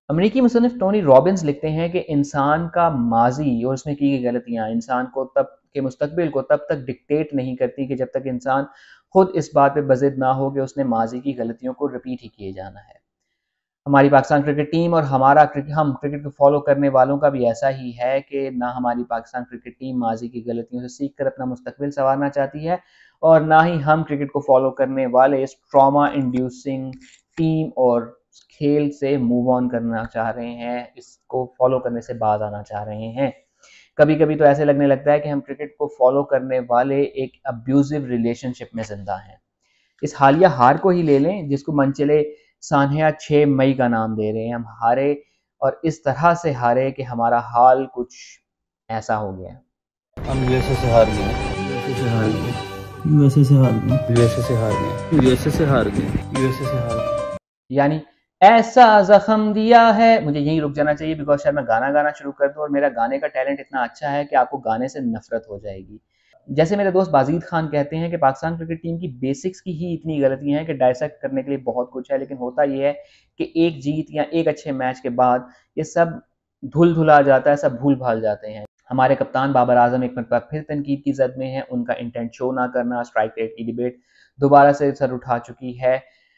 अमेरिकी मुसन्निफ Tony Robbins लिखते हैं कि इंसान का माजी और उसमें की गई गलतियाँ इंसान को तब के मुस्तकबिल को तब तक डिक्टेट नहीं करती कि जब तक इंसान खुद इस बात पे बज़िद ना हो कि उसने माजी की गलतियों को रिपीट ही किए जाना है। हमारी पाकिस्तान क्रिकेट टीम और हम क्रिकेट को फॉलो करने वालों का भी ऐसा ही है कि ना हमारी पाकिस्तान क्रिकेट टीम माजी की गलतियों से सीख कर अपना मुस्तकबिल संवारना चाहती है और ना ही हम क्रिकेट को फॉलो करने वाले इस ट्रॉमा इंड्यूसिंग टीम और खेल से मूव ऑन करना चाह रहे हैं, इसको फॉलो करने से बाज आना चाह रहे हैं। कभी कभी तो ऐसे लगने लगता है कि हम क्रिकेट को फॉलो करने वाले एक अब्यूजिव रिलेशनशिप में जिंदा हैं। इस हालिया हार को ही ले लें जिसको मनचले सान्या 6 मई का नाम दे रहे हैं। हम हारे और इस तरह से हारे कि हमारा हाल कुछ ऐसा हो गया। हम यूएसए से हार गए, यूएसए से हार गए, यूएसए से हार गए, यूएसए से हार गए, यूएसए से हार गए, यूएसए से हार गए। यानी ऐसा जख्म दिया है। मुझे यहीं रुक जाना चाहिए बिकॉज शायद मैं गाना गाना शुरू कर दूं और मेरा गाने का टैलेंट इतना अच्छा है कि आपको गाने से नफरत हो जाएगी। जैसे मेरे दोस्त बाजीद खान कहते हैं कि पाकिस्तान क्रिकेट टीम की बेसिक्स की ही इतनी गलतियां हैं कि डायसेक्ट करने के लिए बहुत कुछ है, लेकिन होता यह है कि एक जीत या एक अच्छे मैच के बाद ये सब धुल धुला जाता है, सब भूल भाल जाते हैं। हमारे कप्तान बाबर आजम एक मरतबा फिर तनकीद की जद में है। उनका इंटेंट शो ना करना, स्ट्राइक रेट की डिबेट दोबारा से सर उठा चुकी है।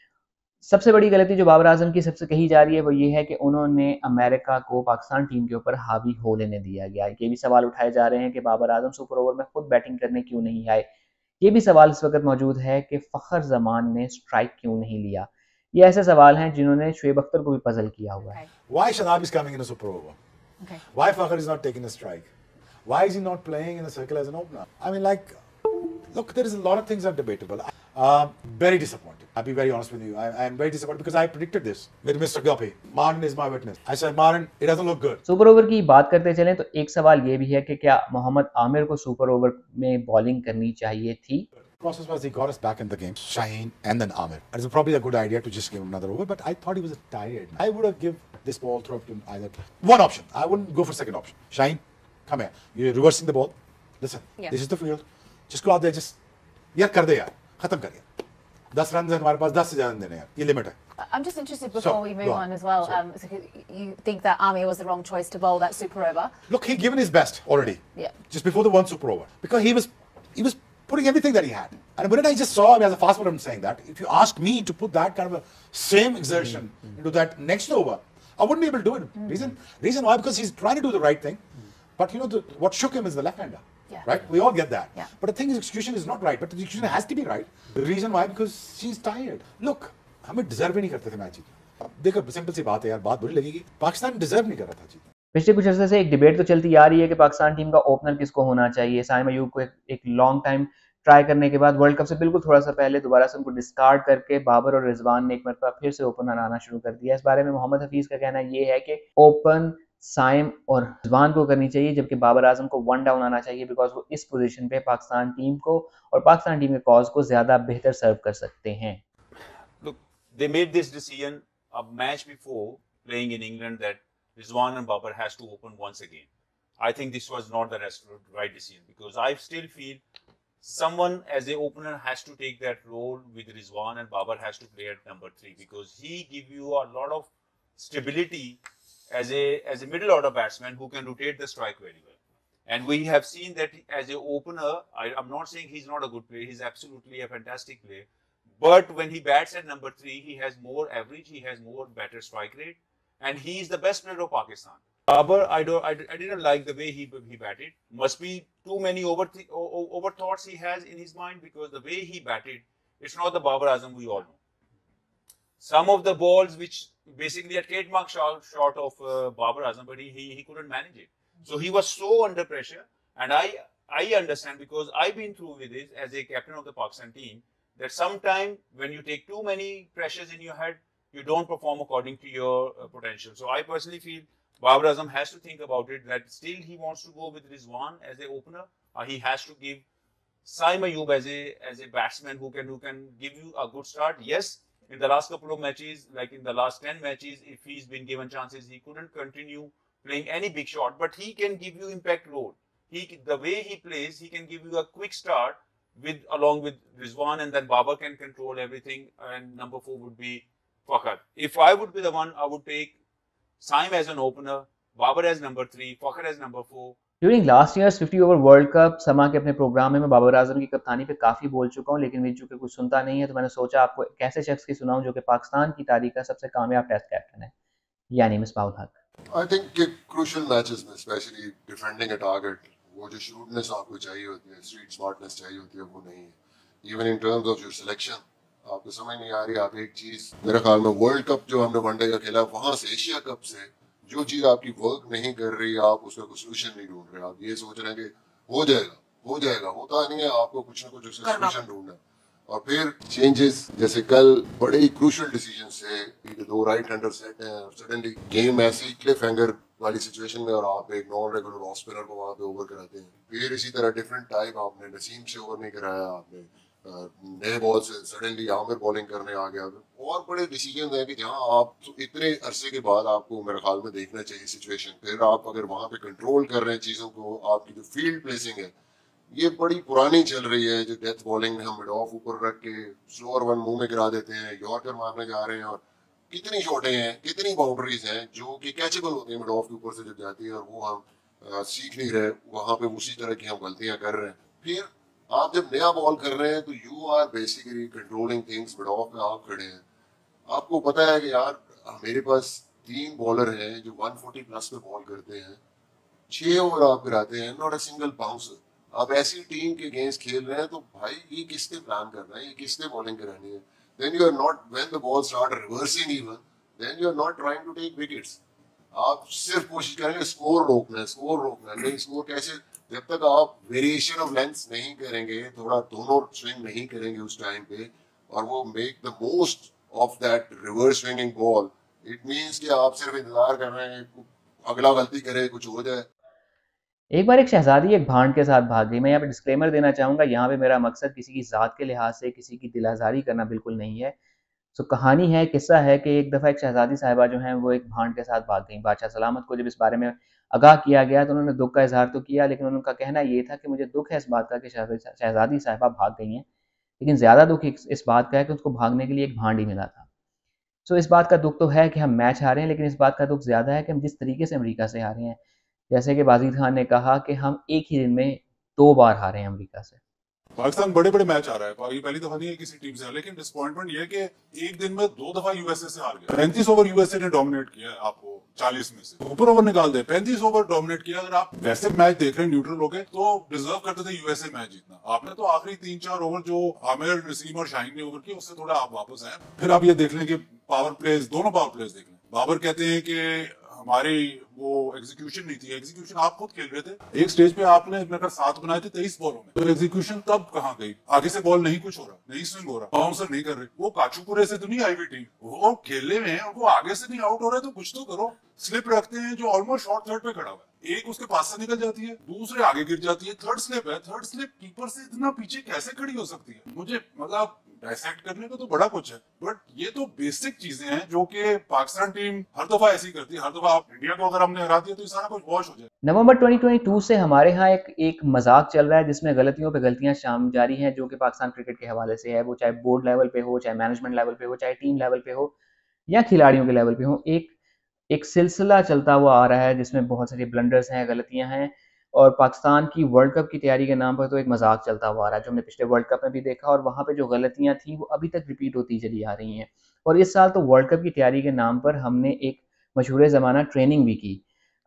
सबसे बड़ी गलती जो बाबर आजम की सबसे कही जा रही है वो ये है कि उन्होंने अमेरिका को पाकिस्तान टीम के ऊपर हावी हो लेने दिया गया। ये भी सवाल उठाए जा रहे हैं कि बाबर आजम सुपर ओवर में खुद बैटिंग करने क्यों नहीं आए। ये भी सवाल इस वक्त मौजूद है कि फ़खर जमान ने स्ट्राइक क्यों नहीं लिया। ये ऐसे सवाल हैं जिन्होंने शुएब अख्तर को भी पजल किया हुआ है। Why Shadab is coming in a super over? Okay. Why Fakhar is not taking a strike? Why is he not playing in a circle as an opener? I mean, like, look, there is a lot of things are debatable. Very disappointed. I'll be very honest with you. I am very disappointed because I predicted this with Mr. Gopi. Martin is my witness. I said, Martin, it doesn't look good. Super over की बात करते चलें तो एक सवाल ये भी है कि क्या मोहम्मद आमिर को सुपर ओवर में बॉलिंग करनी चाहिए थी। Process was he got us back in the game, Shaheen and then Amir. It was probably a good idea to just give him another over, but I thought he was tired. I would have given this ball throw up to either one option. I wouldn't go for second option. Shaheen, come here. You're reversing the ball. Listen, this is the field. Just go out there. Just यार कर दे यार, खत्म कर यार। 10 run हमारे पास 10 से ज्यादा देने यार, ये लिमिट है। I'm just interested before we move on as well. So you think that Amir was the wrong choice to bowl that super over? Look, he'd given his best already. Yeah. Just before the one super over, because he was putting everything that he had. And when I just saw him as a fast bowler, I'm saying that if you ask me to put that kind of a same exertion into that next over, I wouldn't be able to do it. Reason why? Because he's trying to do the right thing, but you know what shook him is the left-hander. Yeah. Right? We all get that. Yeah. But the thing is, execution is not right. But the execution has to be right. The reason why? Because she's tired. Look, हमें deserve ही नहीं करते थे match जीतना। देखो simple सी बात है यार, बात बुरी लगेगी, पाकिस्तान डिजर्व नहीं कर रहा था जीतना। पिछले कुछ अर्से से एक डिबेट तो चलती आ रही है कि पाकिस्तान टीम का ओपनर किसको होना चाहिए। साइम अयूब को एक लॉन्ग टाइम ट्राई करने के बाद वर्ल्ड कप से बिल्कुल थोड़ा सा पहले दोबारा से उनको डिस्कार्ड करके बाबर और रिजवान ने एक मरतबा फिर से ओपनर आना शुरू कर दिया। इस बारे में मोहम्मद हफीज का कहना ये है कि ओपन साइम और रिजवान को करनी चाहिए जबकि बाबर आजम को वन डाउन आना चाहिए बिकॉज वो इस पोजीशन पे पाकिस्तान टीम को और पाकिस्तान टीम के कॉज को ज्यादा बेहतर सर्व कर सकते हैं। Look, they made this decision a match before playing in England that Rizwan and Babar has to open once again. I think this was not the right decision because I still feel someone as a opener has to take that role with Rizwan and Babar has to play at number 3 because he give you a lot of stability as a middle order batsman who can rotate the strike very well. And we have seen that as an opener, I'm not saying he's not a good player, he's absolutely a fantastic player. But when he bats at number 3, he has more average, he has more better strike rate, and he is the best player of Pakistan. Babar, I didn't like the way he batted. Must be too many over thoughts he has in his mind because the way he batted, it's not the Babar Azam we all know. Some of the balls which basically a trademark shot of Babar Azam, but he couldn't manage it. So he was so under pressure, and I understand because I've been through with this as a captain of the Pakistan team that sometime when you take too many pressures in your head, you don't perform according to your potential. So I personally feel Babar Azam has to think about it that still he wants to go with Rizwan as an opener. He has to give Saim Ayoub as a batsman who can give you a good start. Yes, in the last couple of matches, like in the last 10 matches, if he's been given chances, he couldn't continue playing any big shot, but he can give you impact role. The way he plays, he can give you a quick start along with Rizwan, and then Babar can control everything, and number 4 would be Fakhar. If I would be the one, I would take Saim as an opener, Babar as number 3, Fakhar as number 4. During last years 50 over world cup समा के अपने programme में मैं बाबर आजम की कप्तानी पे काफ़ी बोल चुका हूँ, लेकिन मेरी चूंकि कुछ सुनता नहीं है तो मैंने सोचा आपको एक ऐसे शख्स की सुनाऊं जो कि पाकिस्तान की तारीख का सबसे कामयाब टेस्ट कैप्टन है, यानी मिसबाहुल हक। I think कि crucial matches में स्पेशली डिफेंडिंग अ टारगेट, वो जो शूटनेस आपको चाहिए होती है, स्ट्रीट स्मार्टनेस चाहिए होती है, वो नहीं है। Even in terms of your selection आपको समझ नहीं आ रही। आप एक चीज मेरे ख्याल में वर्ल्ड कप जो हमने वनडे का खेला, वहां से एशिया कप से जो चीज आपकी वर्क नहीं कर रही, आप उसका कोई सोल्यूशन नहीं ढूंढ रहे। आप ये सोच रहे हैं कि हो जाएगा, होता नहीं है। आपको कुछ ना कुछ उसका सोल्यूशन ढूंढना है। और फिर चेंजेस, जैसे कल बड़े ही क्रूशियल डिसीजन से 2 राइट हैंडर सेट हैं और सडनली गेम ऐसी क्लिफ हैंगर वाली सिचुएशन में और आप एक नॉन रेगुलर ऑफ स्पिनर को वहां पे ओवर कराते हैं। फिर इसी तरह डिफरेंट टाइप आपने नसीम से ओवर नहीं कराया, आपने नए बॉल से सडनली आमिर बॉलिंग करने आ गया। और बड़े डिसीजन हैं कि जहां आप तो इतने अरसे के बाद आपको मेरे ख्याल में देखना चाहिए सिचुएशन। फिर आप अगर वहां पे कंट्रोल कर रहे हैं चीजों को, आपकी जो फील्ड प्लेसिंग है ये बड़ी पुरानी चल रही है। जो डेथ बॉलिंग में हम मिड ऑफ ऊपर रख के स्लोअर वन मुंह में गिरा देते हैं, यॉर्कर मारने जा रहे हैं, और कितनी शॉटें हैं, कितनी बाउंड्रीज हैं जो कि कैचेबल होती है मिड ऑफ के ऊपर से जब जाती है, और वो हम सीख नहीं रहे। वहां पे उसी तरह की हम गलतियां कर रहे हैं। फिर आप जब नया बॉल कर रहे हैं तो you are basically controlling things. Mid off में आप खड़े हैं, आपको पता है कि यार मेरे पास 3 बॉलर हैं जो 140 प्लस पे बॉल करते हैं, 6 ओवर आप गिराते हैं, नॉट अ सिंगल बाउंसर। आप ऐसी टीम के अगेंस्ट खेल रहे हैं तो भाई ये किसने प्लान करना है, ये किसने बॉलिंग करानी है। Then you are not, when the ball start reversing even, then you are not trying to take wickets. आप सिर्फ कोशिश करेंगे स्कोर रोकना है। नहीं, स्कोर कैसे, जब तक आप वेरिएशन ऑफ लेंथ नहीं करेंगे, थोड़ा दोनों स्विंग नहीं करेंगे उस टाइम पे, और वो make the most of that reverse swinging ball, it means कि आप सिर्फ इंतजार कर रहे हैं अगला गलती करे, कुछ हो जाए। एक बार एक शहजादी एक भांड के साथ भाग गई। मैं यहाँ पे डिस्क्लेमर देना चाहूँगा, यहाँ पे मेरा मकसद किसी की ज़ात के लिहाज से किसी की दिल आज़ारी करना बिल्कुल नहीं है। सो कहानी है, किस्सा है कि एक दफ़ा एक शहजादी साहिबा जो हैं वो एक भांड के साथ भाग गई। बादशाह सलामत को जब इस बारे में आगाह किया गया तो उन्होंने दुख का इजहार तो किया, लेकिन उनका कहना ये था कि मुझे दुख है इस बात का कि शहजादी साहिबा भाग गई हैं, लेकिन ज़्यादा दुख इस बात का है कि उसको भागने के लिए एक भांड ही मिला था। सो इस बात का दुख तो है कि हम मैच हारे हैं, लेकिन इस बात का दुख ज़्यादा है कि हम जिस तरीके से अमेरिका से हारे हैं। जैसे कि बाजिद खान ने कहा कि हम एक ही दिन में 2 बार हारे हैं अमेरिका से। पाकिस्तान बड़े बड़े मैच आ रहा है, ये पहली दफा नहीं है किसी टीम से, लेकिन डिसअपॉइंटमेंट ये है कि एक दिन में 2 दफा यूएसए से हार गया। 35 ओवर यूएसए ने डोमिनेट किया है, आपको 40 में से ऊपर ओवर निकाल दे, 35 ओवर डोमिनेट किया। अगर आप वैसे मैच देख रहे हैं न्यूट्रल होके तो डिजर्व करते थे यूएसए मैच जीतना। आपने तो आखिरी 3-4 ओवर जो आमिर, नसीम और शाहीन ने ओवर किए उससे थोड़ा आप वापस आए। फिर आप ये देख लें कि पावर प्लेज, दोनों पावर प्लेज देख लें। बाबर कहते हैं कि हमारी वो एग्जीक्यूशन नहीं थी, एग्जीक्यूशन आप खुद खेल रहे थे। एक स्टेज पे आपने अगर 7 बनाए थे 23 बॉलों में, तो एग्जीक्यूशन तब कहाँ गई? आगे से बॉल नहीं कुछ हो रहा, नहीं स्विंग हो रहा, बाउंसर नहीं कर रहे। वो काचूपुरे से तो नहीं आई हुई टीम, वो खेलने में उनको आगे से नहीं आउट हो रहा है तो कुछ तो करो। स्लिप रखते हैं जो ऑलमोस्ट शॉर्ट थर्ड पे खड़ा हुआ है, एक उसके पास से निकल जाती है, दूसरे आगे गिर जाती है, थर्ड स्लिप है। थर्ड स्लिप कीपर से इतना पीछे कैसे खड़ी हो सकती है? मुझे मतलब डायसेक्ट करने को तो बड़ा कुछ है, बट ये तो बेसिक चीजें हैं जो कि पाकिस्तान टीम हर दफा ऐसी करती है। हर दफा आप इंडिया को अगर हमने हरा दिया तो ये सारा कुछ वॉश हो जाए। नवंबर 2022 से हमारे यहाँ एक मजाक चल रहा है जिसमें गलतियों पे गलतियां शाम जारी हैं, जो कि पाकिस्तान क्रिकेट के हवाले से है। वो चाहे बोर्ड लेवल पे हो, चाहे मैनेजमेंट लेवल पे हो, चाहे टीम लेवल पे हो या खिलाड़ियों के लेवल पे हो, एक सिलसिला चलता हुआ आ रहा है जिसमें बहुत सारी ब्लंडर्स हैं, गलतियां हैं, और पाकिस्तान की वर्ल्ड कप की तैयारी के नाम पर तो एक मजाक चलता हुआ आ रहा है, जो हमने पिछले वर्ल्ड कप में भी देखा। और वहाँ पे जो गलतियां थी वो अभी तक रिपीट होती चली आ रही हैं। और इस साल तो वर्ल्ड कप की तैयारी के नाम पर हमने एक मशहूर ज़माना ट्रेनिंग भी की।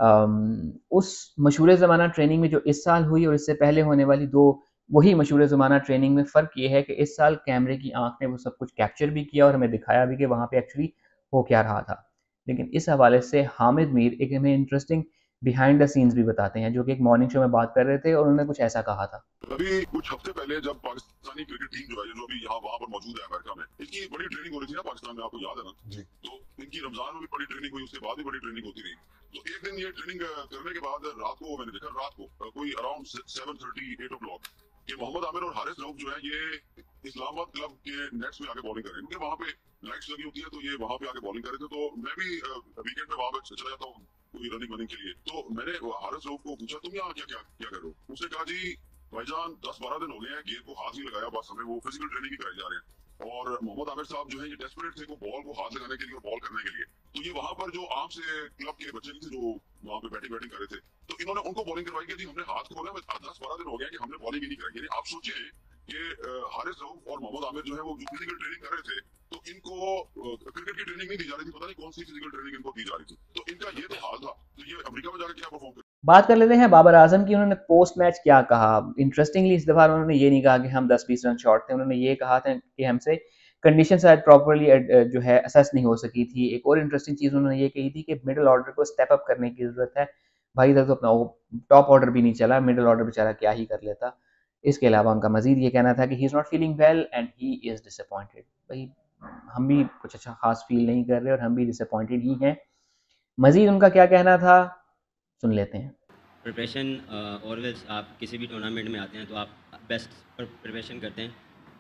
उस मशहूर ज़माना ट्रेनिंग में जो इस साल हुई और इससे पहले होने वाली 2 वही मशहूर ज़माना ट्रेनिंग में फ़र्क ये है कि इस साल कैमरे की आंख ने वो सब कुछ कैप्चर भी किया और हमें दिखाया भी कि वहाँ पे एक्चुअली हो क्या रहा था। लेकिन इस हवाले से हामिद मीर एक हमें इंटरेस्टिंग बिहाइंड द सीन्स भी बताते हैं, जो कि एक मॉर्निंग शो में बात कर रहे थे और उन्होंने कुछ ऐसा कहा था। अभी कुछ हफ्ते पहले जब पाकिस्तानी क्रिकेट टीम जो है, जो अभी यहाँ वहाँ पर मौजूद है अमेरिका में, इनकी बड़ी ट्रेनिंग हो रही थी ना पाकिस्तान में, आपको याद है ना जी? तो इनकी रमजान में भी बड़ी ट्रेनिंग हुई, उसके बाद भी बड़ी ट्रेनिंग होती रही। तो एक दिन ये ट्रेनिंग करने के बाद रात को मैंने देखा, रात को कोई अराउंड 7:30 8 o'clock कि मोहम्मद आमिर और हारिस रऊफ जो है ये इस्लामाबाद क्लब के नेट्स में आके बॉलिंग कर रहे हैं, क्योंकि वहाँ पे लाइट्स लगी होती है, तो ये वहाँ पे आके बॉलिंग कर रहे थे। तो मैं भी वीकेंड पे वहाँ पे चला जाता हूँ कोई रनिंग के लिए। तो मैंने हारिस रऊफ को पूछा, तुम यहाँ क्या कर रहे हो? उसने कहा, जी भाईजान 10-12 दिन हो गए हैं गेंद को हाथ नहीं लगाया, बस हमें वो फिजिकल ट्रेनिंग ही कराई जा रहे हैं। और और मोहम्मद आमिर साहब जो है ये डेस्परेट थे वो बॉल को हाथ लगाने के लिए और बॉल करने के लिए। तो ये वहां पर जो आम से क्लब के बच्चे थे जो वहां पे बैटिंग कर रहे थे, तो इन्होंने उनको बॉलिंग करवाई कि जी हमने हाथ खोला, 10-12 दिन हो गया कि हमने बॉलिंग ही नहीं कराई। यानी आप सोचिए कि हारिस रऊफ और मोहम्मद आमिर जो है वो फिजिकल ट्रेनिंग कर रहे थे, तो इनको क्रिकेट की ट्रेनिंग नहीं दी जा रही थी, पता नहीं कौन सी फिजिकल ट्रेनिंग इनको दी जा रही थी। तो इनका ये तो हाल था, तो ये अमेरिका में जाकर क्या परफॉर्म। बात कर लेते हैं बाबर आजम की। उन्होंने पोस्ट मैच क्या कहा। इंटरेस्टिंगली इस दफा उन्होंने ये नहीं कहा कि हम 10-20 रन शॉर्ट थे, उन्होंने ये कहा था कि हमसे कंडीशन शायद प्रॉपरली जो है असेस नहीं हो सकी थी। एक और इंटरेस्टिंग चीज़ उन्होंने ये कही थी कि मिडिल ऑर्डर को स्टेप अप करने की ज़रूरत है। भाई इधर तो अपना टॉप ऑर्डर भी नहीं चला, मिडिल ऑर्डर बेचारा क्या ही कर लेता। इसके अलावा उनका मजीद ये कहना था कि he is not feeling well and he is disappointed. भाई हम भी कुछ अच्छा खास फील नहीं कर रहे और हम भी डिसअपॉइंटेड ही हैं। मजीद उनका क्या कहना था सुन लेते हैं। प्रिपरेशन ऑलवेज आप किसी भी टूर्नामेंट में आते हैं तो आप बेस्ट प्रिपरेशन करते हैं।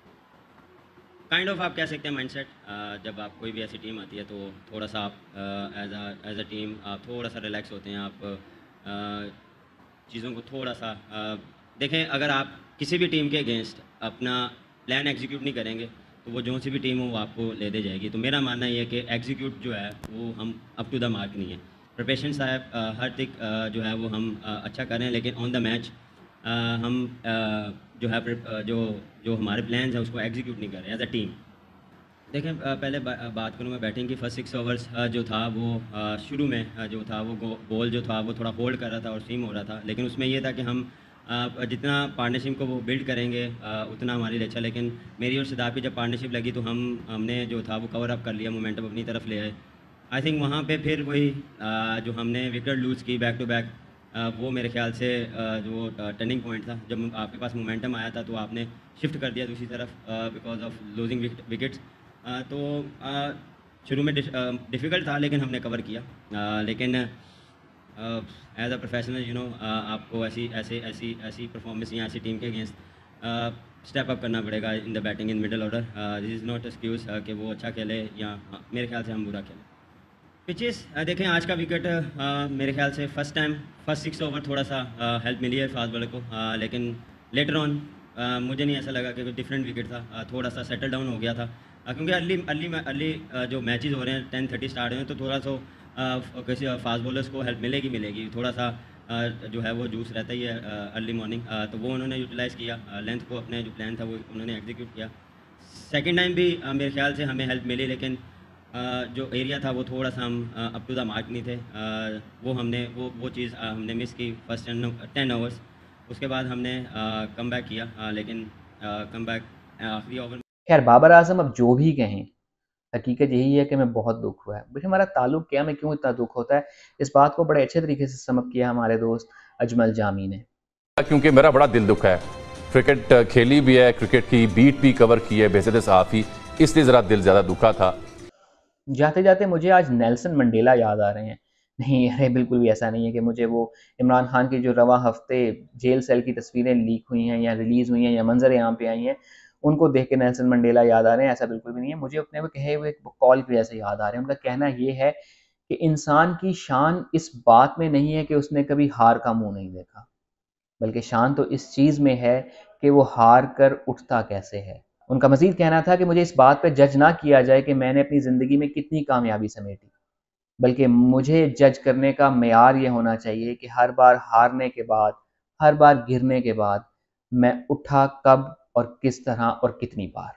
काइंड ऑफ आप कह सकते हैं माइंडसेट। जब आप कोई भी ऐसी टीम आती है तो थोड़ा सा आप एज अ टीम आप थोड़ा सा रिलैक्स होते हैं। आप चीज़ों को थोड़ा सा देखें। अगर आप किसी भी टीम के अगेंस्ट अपना प्लान एग्जीक्यूट नहीं करेंगे तो वो जो सी भी टीम हो वो आपको ले दे जाएगी। तो मेरा मानना ये है कि एग्जीक्यूट जो है वो हम अप टू द मार्क नहीं है। प्रिपरेशन साहब हर तक जो है वो हम अच्छा करें, लेकिन ऑन द मैच हम जो है जो हमारे प्लान्स हैं उसको एग्जीक्यूट नहीं करें एज अ टीम। देखें पहले बात करूँ मैं बैटिंग की। फर्स्ट 6 ओवर्स जो था वो शुरू में जो था वो बॉल जो था वो थोड़ा होल्ड कर रहा था और सीम हो रहा था, लेकिन उसमें ये था कि हम जितना पार्टनरशिप को वो बिल्ड करेंगे उतना हमारे लिए अच्छा। लेकिन मेरी और सिद्धार्थ की जब पार्टनरशिप लगी तो हमने जो था वो कवर अप कर लिया, मोमेंटम अपनी तरफ ले आए। आई थिंक वहाँ पे फिर वही जो हमने विकेट लूज़ की बैक टू बैक, वो मेरे ख्याल से जो टर्निंग पॉइंट था। जब आपके पास मोमेंटम आया था तो आपने शिफ्ट कर दिया दूसरी तरफ बिकॉज ऑफ लूजिंग विकेट्स। तो शुरू में डिफ़िकल्ट था लेकिन हमने कवर किया। लेकिन एज अ प्रोफेशनल आपको ऐसी परफॉर्मेंस या ऐसी टीम के अगेंस्ट स्टेप अप करना पड़ेगा in the batting in middle order. This is not excuse कि वो अच्छा खेले या मेरे ख्याल से हम बुरा खेलें। पिचेस देखें आज का विकेट मेरे ख्याल से फर्स्ट 6 ओवर थोड़ा सा हेल्प मिली है फास्ट बॉलर को, लेकिन लेटर ऑन मुझे नहीं ऐसा लगा कि कोई डिफरेंट विकेट था। थोड़ा सा सेटल डाउन हो गया था क्योंकि अर्ली जो मैचेस हो रहे हैं 10:30 स्टार्ट हुए हैं, तो थोड़ा सा किसी फास्ट बॉलर्स को हेल्प मिलेगी। थोड़ा सा जो है वो जूस रहता ही है अर्ली मॉर्निंग, तो वो उन्होंने यूटिलाइज़ किया। लेंथ को अपने जो प्लान था वो उन्होंने एग्जीक्यूट किया। सेकेंड टाइम भी मेरे ख्याल से हमें हेल्प मिली, लेकिन जो एरिया था वो थोड़ा सा हम अप टू द मार्क नहीं थे। वो चीज़ हमने मिस की फर्स्ट 10 ओवर्स। उसके बाद हमने कम बैक किया, लेकिन कम बैक आखिरी ओवर। खैर बाबर आजम अब जो भी कहें, हकीकत यही है कि मैं बहुत दुख हुआ है। मुझे हमारा ताल्लुक क्या, मैं क्यों इतना दुख होता है, इस बात को बड़े अच्छे तरीके से समझ किया हमारे दोस्त अजमल जामी ने। क्योंकि मेरा बड़ा दिल दुख है। क्रिकेट खेली भी है, क्रिकेट की बीट भी कवर की है बेहद सहाफ़ी, इसलिए ज़रा दिल ज़्यादा दुखा था। जाते जाते मुझे आज नेल्सन मंडेला याद आ रहे हैं। नहीं, अरे बिल्कुल भी ऐसा नहीं है कि मुझे वो इमरान खान की जो रवा हफ्ते जेल सेल की तस्वीरें लीक हुई हैं या रिलीज़ हुई हैं या मंजर आम पे आई हैं, उनको देख के नेल्सन मंडेला याद आ रहे हैं, ऐसा बिल्कुल भी नहीं है। मुझे अपने वो कहे हुए कॉल की वजह से याद आ रहे हैं। उनका कहना ये है कि इंसान की शान इस बात में नहीं है कि उसने कभी हार का मुँह नहीं देखा, बल्कि शान तो इस चीज़ में है कि वो हार कर उठता कैसे है। उनका मज़ीद कहना था कि मुझे इस बात पर जज ना किया जाए कि मैंने अपनी ज़िंदगी में कितनी कामयाबी समेटी, बल्कि मुझे जज करने का मेयार ये होना चाहिए कि हर बार हारने के बाद, हर बार गिरने के बाद मैं उठा कब और किस तरह और कितनी बार।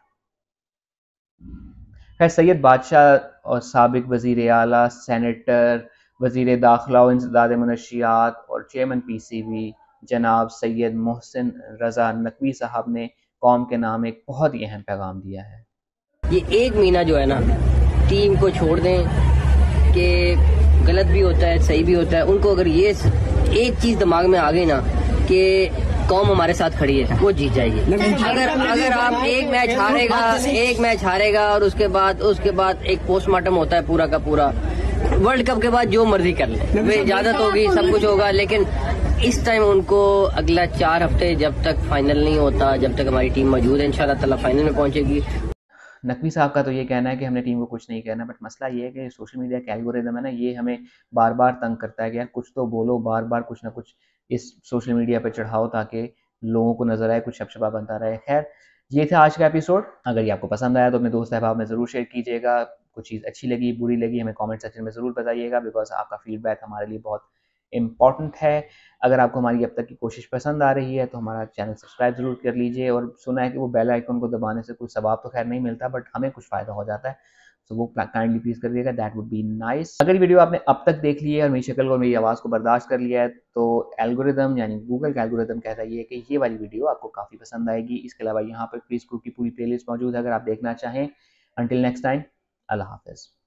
खैर सैयद बादशाह और साबिक वज़ीर आला, सेनेटर, वज़ीर दाखिला और इंसदाद मुनशियात और चेयरमैन PCB जनाब सैयद मोहसिन रज़ा नकवी साहब ने कौम के नाम एक बहुत ही अहम पैगाम दिया है। ये एक महीना जो है ना, टीम को छोड़ दें कि गलत भी होता है सही भी होता है। उनको अगर ये एक चीज दिमाग में आ गई ना कि कौम हमारे साथ खड़ी है, वो जीत जाएगी। अगर आप एक मैच हारेगा और उसके बाद एक पोस्टमार्टम होता है पूरा का पूरा। वर्ल्ड कप के बाद जो मर्जी कर ले, इजाजत होगी, सब कुछ होगा, लेकिन इस टाइम उनको अगला 4 हफ्ते जब तक फाइनल नहीं होता, जब तक हमारी टीम मौजूद है, इंशाल्लाह ताला फाइनल में पहुंचेगी। नकवी साहब का तो ये कहना है कि हमने टीम को कुछ नहीं कहना, बट मसला ये है कि सोशल मीडिया का एल्गोरिदम है ना, ये हमें बार बार तंग करता है कि यार कुछ तो बोलो, बार बार कुछ ना कुछ इस सोशल मीडिया पर चढ़ाओ ताकि लोगों को नजर आए, कुछ शबशबा बनता रहे। खैर ये था आज का एपिसोड। अगर ये आपको पसंद आया तो अपने दोस्त अहबाब में ज़रूर शेयर कीजिएगा। कुछ चीज़ अच्छी लगी, बुरी लगी, हमें कमेंट सेक्शन में ज़रूर बताइएगा, बिकॉज आपका फीडबैक हमारे लिए बहुत इम्पॉर्टेंट है। अगर आपको हमारी अब तक की कोशिश पसंद आ रही है तो हमारा चैनल सब्सक्राइब ज़रूर कर लीजिए, और सुना है कि वो बेल आइकन को दबाने से कुछ सवाब तो खैर नहीं मिलता, बट हमें कुछ फ़ायदा हो जाता है, तो वो काइंडली प्लीज़ कर दिएगा, दैट वुड बी नाइस। अगर ये वीडियो आपने अब तक देख ली है और मेरी शक्ल और मेरी आवाज़ को बर्दाश्त कर लिया है, तो एल्गोरिदम यानी गूगल का एल्गोरिदम कहता है कि ये वाली वीडियो आपको काफ़ी पसंद आएगी। इसके अलावा यहाँ पर क्विज की पूरी प्लेलिस्ट मौजूद है अगर आप देखना चाहें। अंटिल नेक्स्ट टाइम, अल्लाह हाफ़िज़।